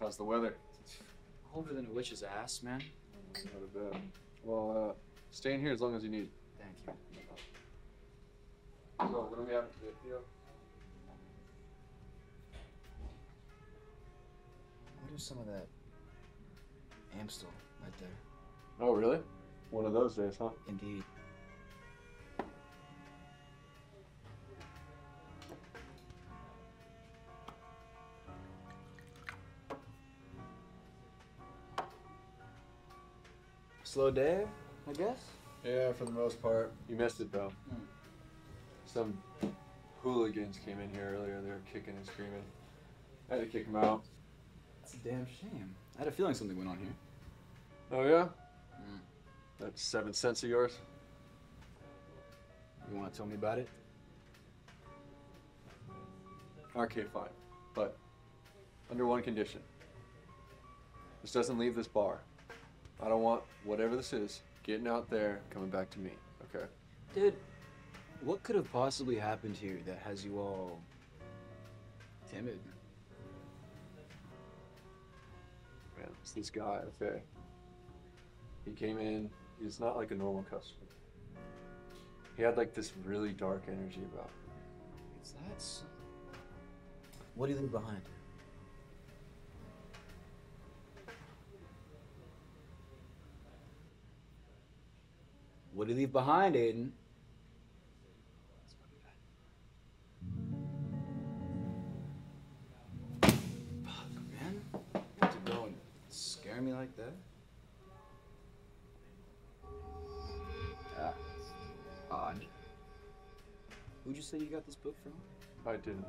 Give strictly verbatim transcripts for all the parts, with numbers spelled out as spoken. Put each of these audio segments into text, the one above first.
How's the weather? Colder than a witch's ass, man. Not a bad. Well, uh, stay in here as long as you need. Thank you. So, what do we have today, Theo? What is some of that Amstel right there? Oh, really? One of those days, huh? Indeed. Slow day, I guess? Yeah, for the most part. You missed it, though. Mm. Some hooligans came in here earlier. They were kicking and screaming. I had to kick them out. That's a damn shame. I had a feeling something went on here. Oh, yeah? Mm. That's seven cents of yours? You want to tell me about it? Okay, fine. But under one condition. This doesn't leave this bar. I don't want whatever this is getting out there, coming back to me, okay? Dude, what could have possibly happened here that has you all timid? Man, it's this guy, okay? He came in, he's not like a normal customer. He had like this really dark energy about him. Is that so? What do you leave behind? What do you leave behind, Aiden? Fuck, man. You have to go and scare me like that? Ah, odd. Who'd you say you got this book from? I didn't.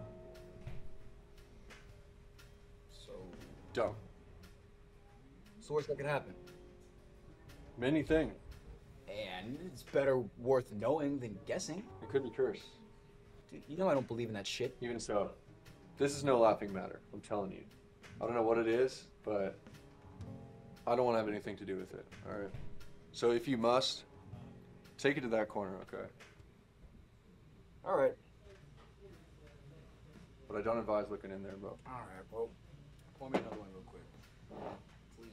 So... Dumb. So what's that could happen? Many things. And it's better worth knowing than guessing. It could be cursed. Dude, you know I don't believe in that shit. Even so, this is no laughing matter, I'm telling you. I don't know what it is, but I don't want to have anything to do with it, all right? So if you must, take it to that corner, okay? All right. But I don't advise looking in there, bro. All right, well, pour me another one real quick. Please.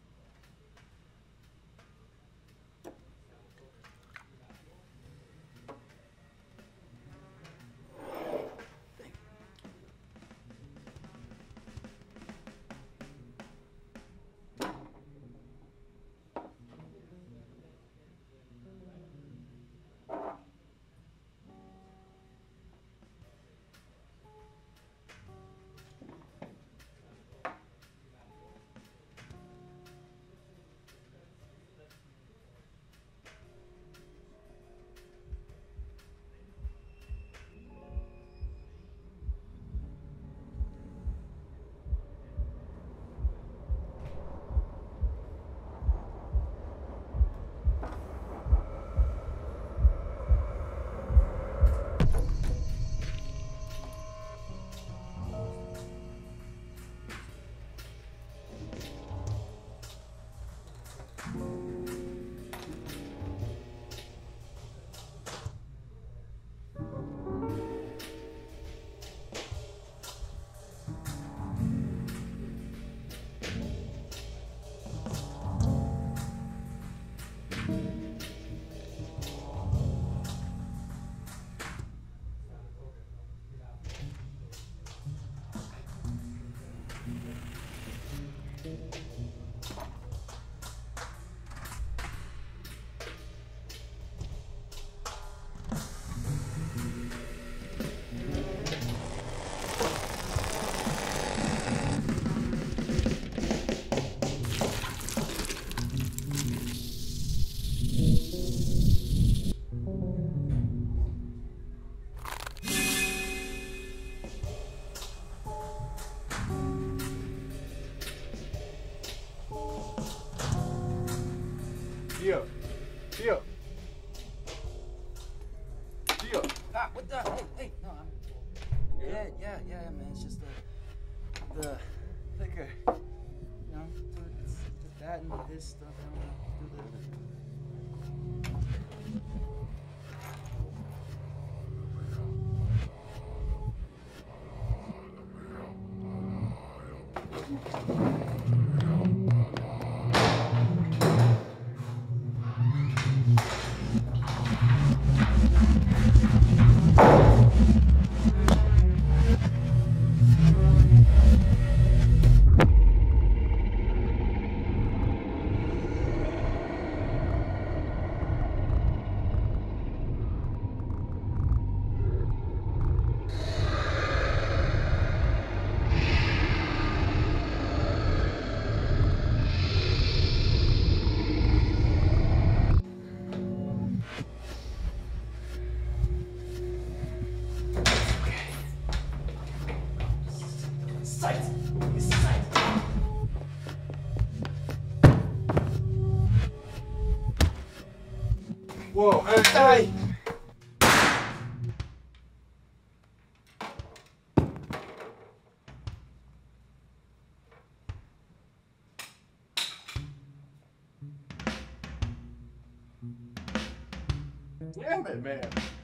Theo! Theo! Theo! Ah, what the? Hey, hey, no, I'm... Yeah, yeah, yeah, yeah, man, it's just the... The liquor. You know, do it, it's the that and this stuff, I don't know, do the... Whoa, hey, hey! Damn it, man.